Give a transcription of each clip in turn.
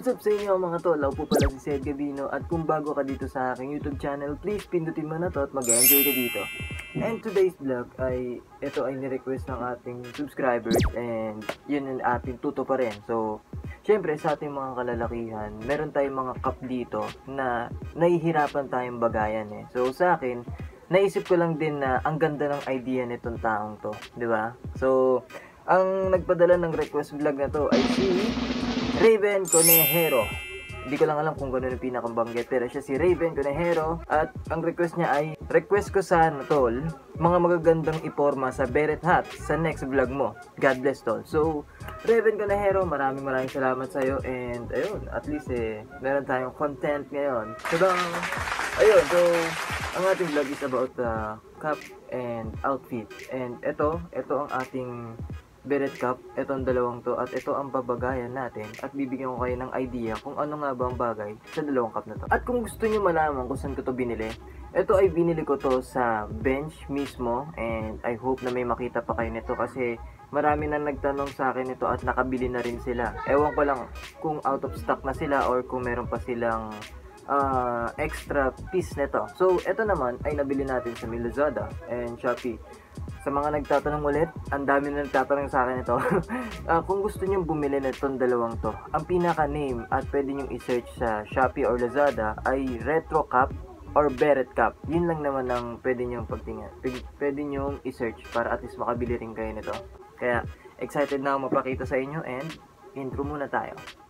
What's up sa inyo mga tol? Ako po pala si Sed Gabino at kung bago ka dito sa aking YouTube channel, please pindutin mo na to at mag-enjoy ka dito. And today's vlog ay, ito ay ni-request ng ating subscribers and yun ang ating tuto pa rin. So, syempre sa ating mga kalalakihan, meron tayong mga cup dito na nahihirapan tayong bagayan eh. So, sa akin, naisip ko lang din na ang ganda ng idea nitong taong to, di ba? So, ang nagpadala ng request vlog na to ay si Raven Conejero. Hindi ko lang alam kung gano'n yung pinakabanggit, pero siya si Raven Conejero. At ang request niya ay, request ko sana tol, mga magagandang iporma sa beret hat sa next vlog mo. God bless tol. So, Raven Conejero, maraming salamat sa'yo. And ayun, at least meron tayong content ngayon. So, ayun, so, ang ating vlog is about the cap and outfit. And ito ang ating beret cap, itong dalawang to, at ito ang babagayan natin at bibigyan ko kayo ng idea kung ano nga ba ang bagay sa dalawang cap na to. At kung gusto nyo malaman kung saan ko to binili, ito ay binili ko to sa bench mismo and I hope na may makita pa kayo nito kasi marami na nagtanong sa akin ito at nakabili na rin sila. Ewan ko lang kung out of stock na sila or kung meron pa silang extra piece nito. So, ito naman ay nabili natin sa Lazada and Shopee. Sa mga nagtatanong ulit, ang dami na nagtatanong sa akin ito. Kung gusto nyo bumili na itong dalawang to, ang pinaka-name at pwede nyo i-search sa Shopee or Lazada ay Retro Cap or Beret Cap. Yun lang naman ang pwede nyo pagtingin. Pwede nyo i-search para at least makabili rin kayo nito. Kaya, excited na ako mapakita sa inyo and intro muna tayo.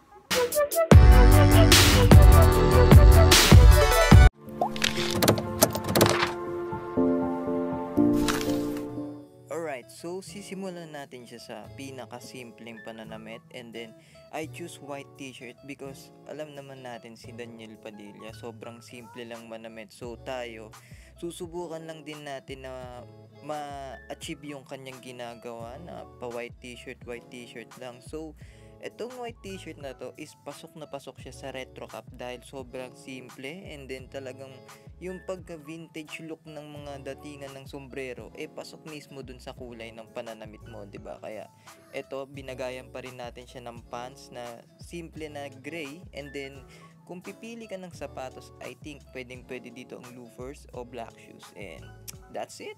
Alright, so sisimulan natin siya sa pinakasimpleng pananamit and then I choose white t-shirt because alam naman natin si Daniel Padilla, sobrang simple lang manamit. So tayo, susubukan lang din natin na ma-achieve yung kanyang ginagawa na pa white t-shirt lang. So etong white t-shirt na to is pasok na pasok siya sa retro cap dahil sobrang simple and then talagang yung pagka vintage look ng mga datingan ng sombrero pasok mismo dun sa kulay ng pananamit mo, 'di ba? Kaya eto binagayan pa rin natin siya ng pants na simple na gray and then kung pipili ka ng sapatos, I think pwede dito ang loafers o black shoes and that's it.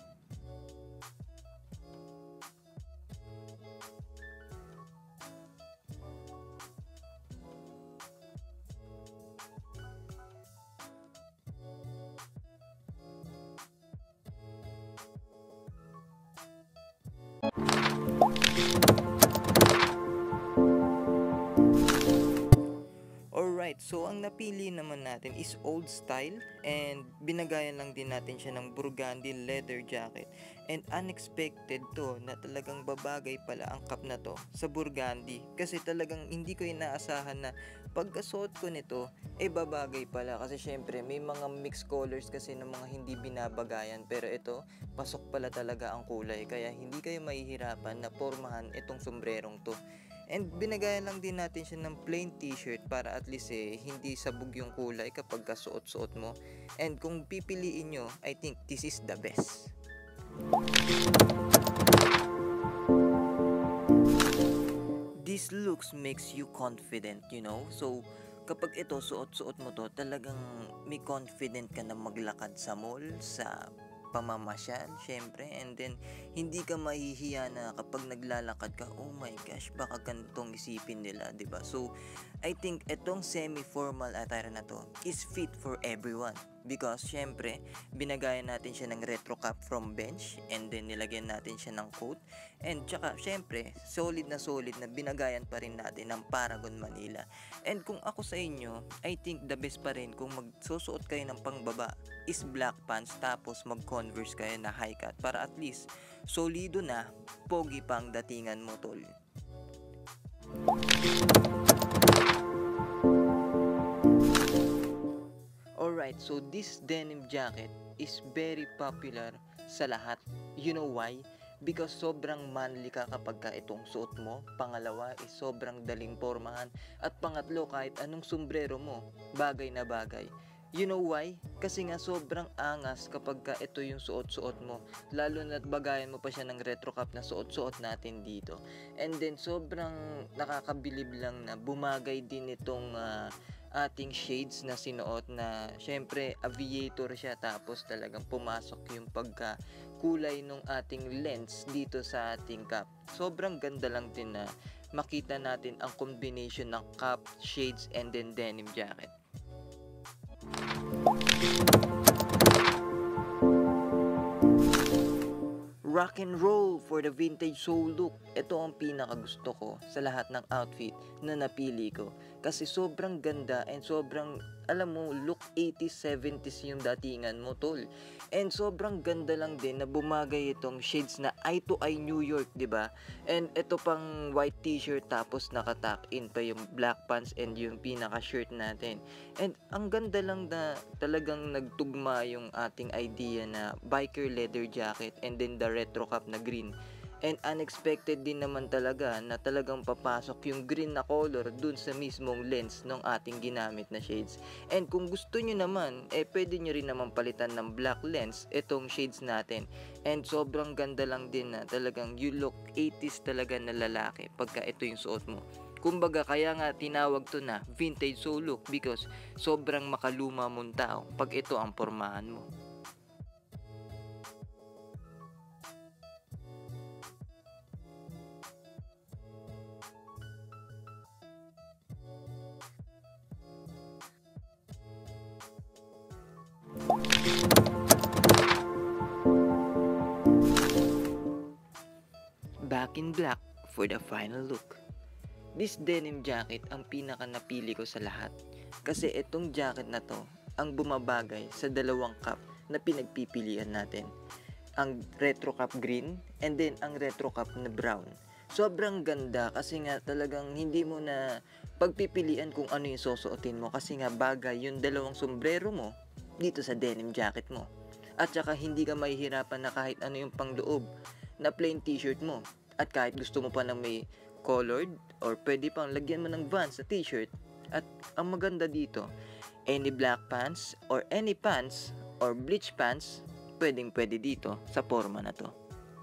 Alright, so ang napili naman natin is old style and binagayan lang din natin siya ng burgundy leather jacket. And unexpected to na talagang babagay pala ang cap na to sa burgundy kasi talagang hindi ko inaasahan na pagkasuot ko nito babagay pala kasi syempre may mga mixed colors kasi ng mga hindi binabagayan pero ito pasok pala talaga ang kulay kaya hindi kayo mahihirapan na pormahan itong sombrerong to. And binagayan lang din natin siya ng plain t-shirt para at least hindi sabog yung kulay kapag kasuot-suot mo. And kung pipiliin nyo, I think this is the best. This looks makes you confident, you know? So, kapag ito suot-suot mo to, talagang may confident ka na maglakad sa mall, sa pamamasyal, syempre, and then hindi ka mahihiya na kapag naglalakad ka, oh my gosh, baka ganitong isipin nila, 'di ba? So, I think etong semi-formal attire na to is fit for everyone because syempre, binagayan natin siya ng retro cap from bench and then nilagyan natin siya ng coat and tsaka syempre, solid na binagayan pa rin natin ng Paragon Manila. And kung ako sa inyo, I think the best pa rin kung magsusuot kayo ng pangbaba is black pants tapos mag-converse kayo na high cut para at least solido na, pogi pang datingan mo tol. Alright, so this denim jacket is very popular sa lahat. You know why? Because sobrang manly ka kapag itong suot mo. Pangalawa is sobrang daling pormahan. At pangatlo, kahit anong sombrero mo, bagay na bagay. You know why? Kasi nga sobrang angas kapag ka ito yung suot-suot mo. Lalo na't bagayan mo pa siya ng retro cap na suot-suot natin dito. And then sobrang nakakabilib lang na bumagay din itong ating shades na sinuot na syempre aviator siya, tapos talagang pumasok yung pagka kulay nung ating lens dito sa ating cap. Sobrang ganda lang din na makita natin ang combination ng cap, shades, and then denim jacket. Rock and roll for the vintage soul look. Ito ang pinakagusto ko sa lahat ng outfit na napili ko. Kasi sobrang ganda and sobrang, alam mo, look 80s, 70s yung datingan mo, tol. And sobrang ganda lang din na bumagay itong shades na eye to eye New York, diba? And ito pang white t-shirt tapos nakatuck in pa yung black pants and yung pinaka-shirt natin. And ang ganda lang na talagang nagtugma yung ating idea na biker leather jacket and then the retro cap na green. And unexpected din naman talaga na talagang papasok yung green na color dun sa mismong lens ng ating ginamit na shades. And kung gusto nyo naman, pwede nyo rin naman palitan ng black lens itong shades natin. And sobrang ganda lang din na talagang you look 80s talaga na lalaki pagka ito yung suot mo. Kumbaga kaya nga tinawag to na vintage soul look because sobrang makaluma mong tao pag ito ang pormahan mo. Back in black for the final look. This denim jacket ang pinaka napili ko sa lahat. Kasi itong jacket na to ang bumabagay sa dalawang cap na pinagpipilian natin. Ang retro cap green and then ang retro cap na brown. Sobrang ganda kasi nga talagang hindi mo na pagpipilian kung ano yung susuotin mo kasi nga bagay yung dalawang sombrero mo dito sa denim jacket mo. At saka hindi ka mahihirapan na kahit ano yung pangloob na plain t-shirt mo. At kahit gusto mo pa na may colored or pwede pang lagyan mo ng Vans sa t-shirt. At ang maganda dito, any black pants or any pants or bleach pants, pwedeng pwede dito sa forma na to.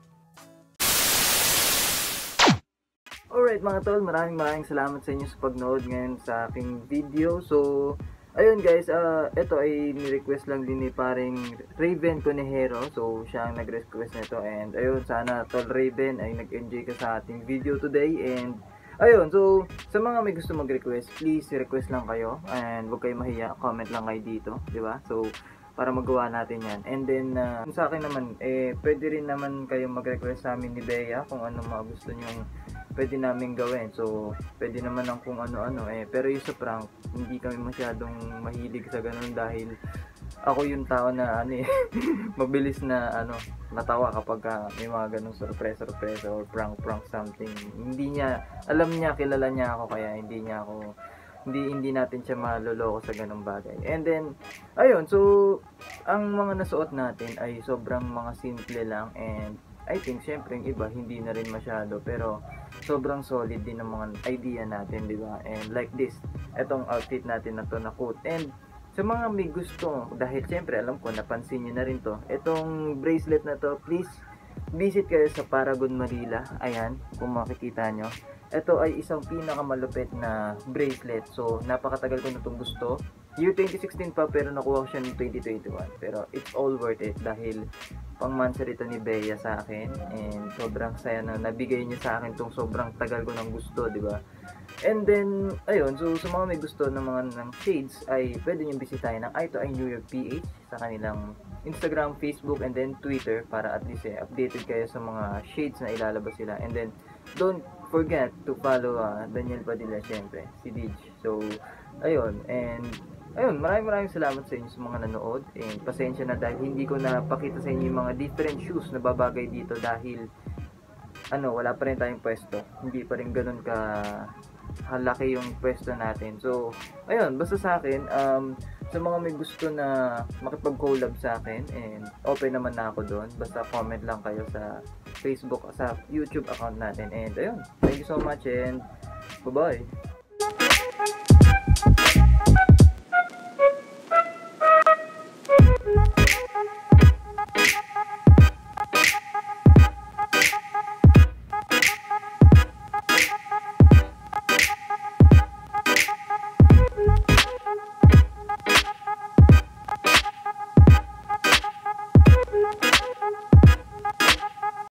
Alright mga tol, maraming salamat sa inyo sa pagnood ngayon sa aking video. So, ayun guys, ito ay ni-request lang din ni paring Raven Conejero. So, siya ang nag-request nito. And ayun, sana tol Raven ay nag-enjoy ka sa ating video today. And ayun, so sa mga may gusto mag-request, please request lang kayo. And huwag kayo mahiya, comment lang kayo dito, di ba? So, para magawa natin yan. And then, sa akin naman, pwede rin naman kayo mag-request sa amin ni Bea kung ano mga gusto nyo pwede namin gawin. So, pwede naman ng kung ano-ano pero yung sa prank, hindi kami masyadong mahilig sa ganun dahil ako yung tao na mabilis na natawa kapag may mga ganung surprise or prank something. Hindi niya, alam niya, kilala niya ako kaya hindi natin siya maloloko sa ganung bagay. And then, ayun, so ang mga nasuot natin ay sobrang mga simple lang and I think syempre yung iba hindi na rin masyado pero sobrang solid din ng mga idea natin, di ba? And like this, etong outfit natin na to na coat. And sa mga may gusto, dahil syempre alam ko napansin niyo na rin to, etong bracelet na to, please visit kayo sa Paragon Manila. Ayan, kung makikita nyo, ito ay isang pinakamalupit na bracelet. So napakatagal ko na itong gusto. Year 2016 pa pero nakuha ko siya ng 2021. Pero it's all worth it dahil pang monthsary ito ni Bea sa akin and sobrang saya na nabigay niya sa akin tong sobrang tagal ko ng gusto, di ba? And then ayun, so sa mga may gusto ng mga ng shades ay pwede niyo bisitahin ang Eye to Eye New York PH sa kanilang Instagram, Facebook, and then Twitter para at least updated kayo sa mga shades na ilalabas sila. And then don't forget to follow Daniel Padilla, syempre, si Dij. So ayun, and ayun, maraming salamat sa inyo sa mga nanood. And pasensya na dahil hindi ko napakita sa inyo yung mga different shoes na babagay dito dahil wala pa rin tayong pwesto. Hindi pa rin ganun halaki yung pwesto natin. So, ayun, basta sa akin, sa mga may gusto na makipag-collab sa akin, and open naman na ako doon. Basta comment lang kayo sa Facebook, sa YouTube account natin. And ayun, thank you so much and bye-bye.